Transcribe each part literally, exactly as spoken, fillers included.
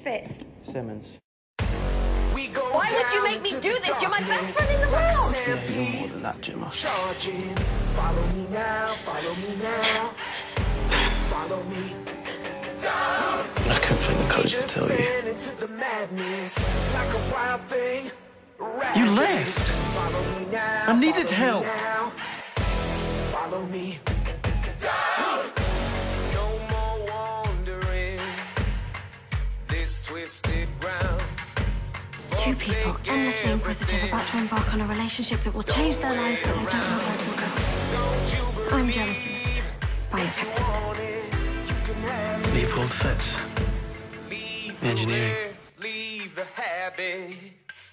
Fitz? Simmons. Why would you make me do this? You're my best friend in the world! Yeah, you're more than that, Gemma. Charging. Follow me now, follow me now. Follow me. Down. I couldn't find the courage to tell you. Into the madness, like a wild thing. You left. Follow me now. I needed follow help. Me now. Follow me. Down. No more wandering this twisted ground. Two people endlessly inquisitive about to embark on a relationship that will change their lives, but they don't know where it will go. I'm jealous of it. By your captain. Leopold Fitz. Engineering. Leave the habits.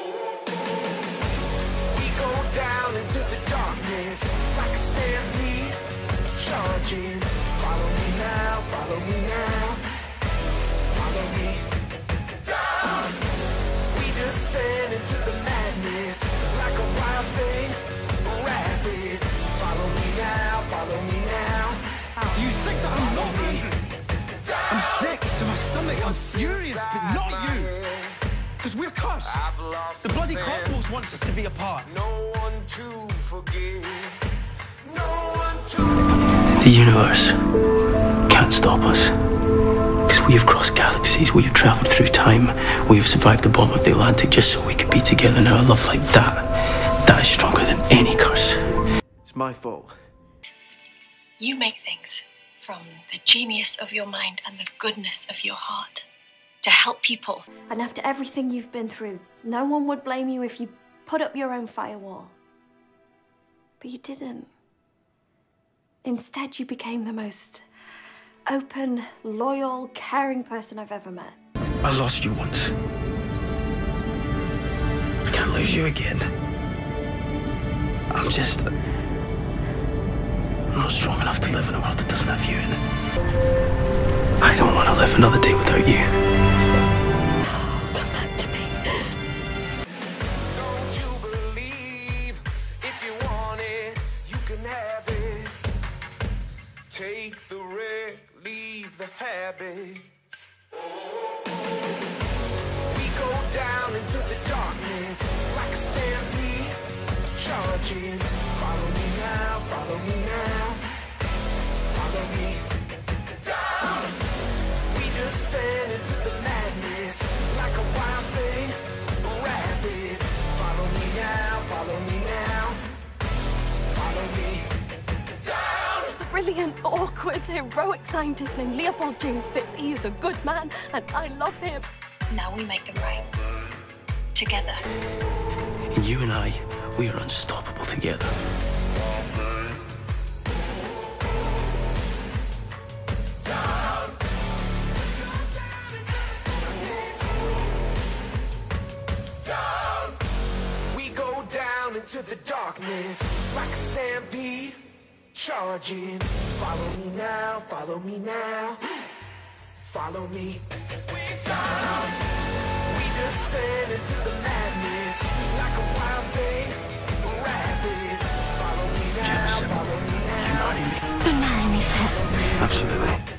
We go down into the darkness like a stampede. Charging. Follow me now, follow me now. Follow me. Down. Descend into the madness like a wild thing, rapid. Follow me now, follow me now. You think that I'm not angry? I'm sick to my stomach. I'm furious, but not you. Because we're cursed. The bloody cosmos wants us to be apart. No one to forgive. No one to. The universe can't stop us. Because we have crossed galaxies, we have travelled through time, we have survived the bomb of the Atlantic just so we could be together. Now a love like that, that is stronger than any curse. It's my fault. You make things from the genius of your mind and the goodness of your heart to help people. And after everything you've been through, no one would blame you if you put up your own firewall. But you didn't. Instead, you became the most open, loyal, caring person I've ever met. I lost you once. I can't lose you again. I'm just... I'm not strong enough to live in a world that doesn't have you in it. I don't want to live another day without you. Come back to me. Don't you believe if you want it, you can have it. Take the wreck, leave the habits. We go down into the darkness like a stampede. Charging. Follow me now, follow me now. Follow me. Down. We descend into the madness like a wild thing. Rapid. Follow me now, follow me now. Follow me. Down. Brilliant, awkward, heroic scientist named Leopold James Fitz. He is a good man, and I love him. Now we make them right. Together. And you and I, we are unstoppable together. Down. We go down into the darkness like a stampede. Charging. Follow me now, follow me now. Follow me. We down. We descend into the madness like a wild thing. Rapid. Follow me now, follow me now. You marry me? You marry me, Fitz. Absolutely.